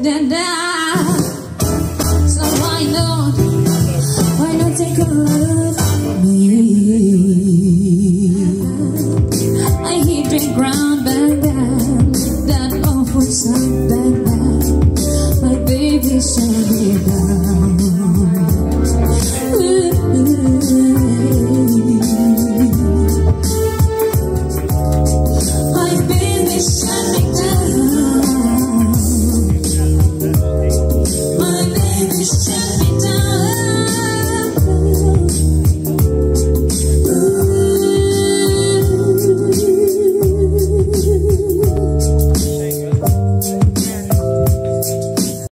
and down. So why not take a look at me? I hit the ground back then, that awful sound back then. My baby shut me down. My baby shut me down. My baby shut me down.